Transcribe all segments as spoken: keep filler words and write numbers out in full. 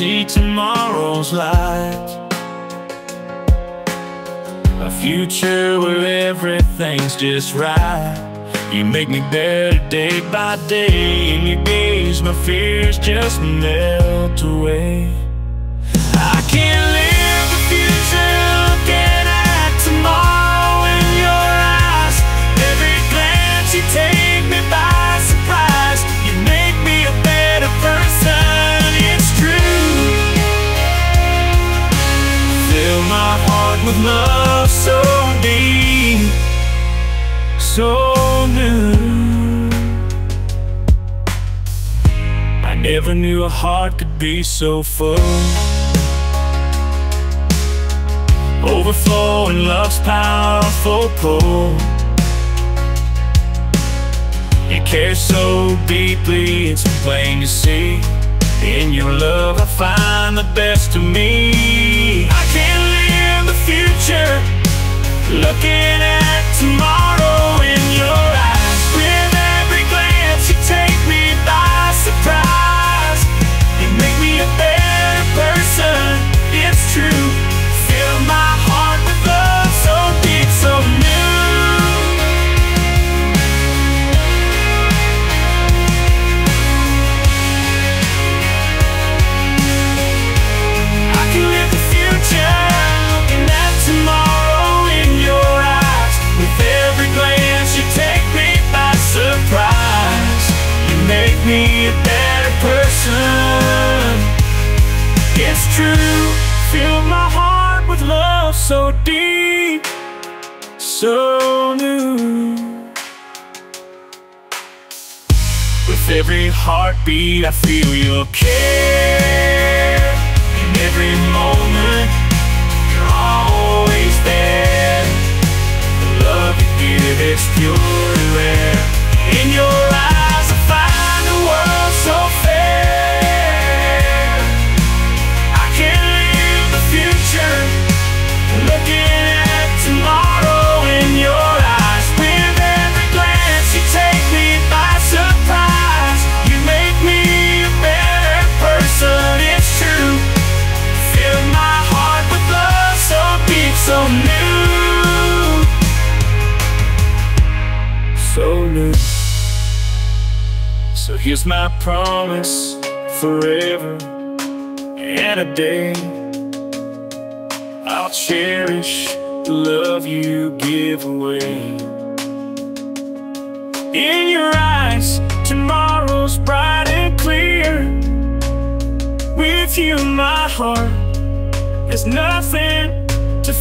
see tomorrow's light, a future where everything's just right. You make me better day by day. In your gaze my fears just melt away. I can't live the future looking at tomorrow in your eyes. Every glance you take me by surprise. You make me a better person, it's true. Fill my heart with love so deep, so new. I never knew a heart could be so full, overflowing love's powerful pull. You care so deeply, it's plain to see. In your love I find the best of me. I can't live the future looking at tomorrow in your eyes. With every glance you take me by surprise. You make me a better person, it's true. Fill my heart with love so deep, so new. I can live the future looking at tomorrow in your eyes. With every glance you take me by surprise. You make me a better person, it's true. Fill my heart with love so deep, so new. With every heartbeat I feel your care. In every moment you're always there. The love you give, it's pure and rare. In your eyes I find a world so fair. I can't live the future looking at tomorrow in your eyes. With every glance you take me by surprise. You make me a better person, it's true. Fill my heart with love so deep, so new, so new. So here's my promise, forever and a day. I'll cherish the love you give away. In your eyes, tomorrow's bright and clear. With you, my heart has nothing to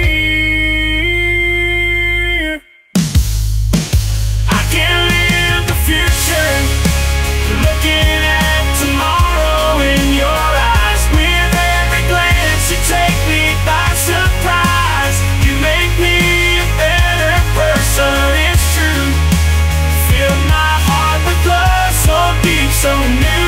fear. I can't live the future looking at tomorrow in your eyes. With every glance you take me by surprise. You make me a better person, it's true. Fill my heart with love so deep, so new.